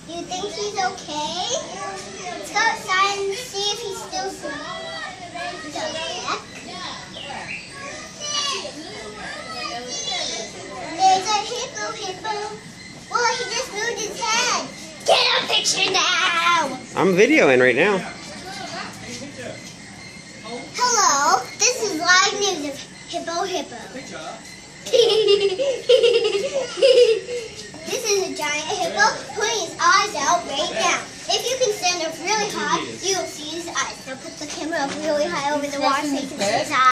Do you think he's okay? Let's go outside and see if he's still sleeping. There's a hippo. Well, he just moved his head. Get a picture now! I'm videoing right now. Hello, this is live news of Hippo. This is a giant hippo putting his eyes out right now. If you can stand up really high, you will see his eyes. Now put the camera up really high over the water so you can see his eyes.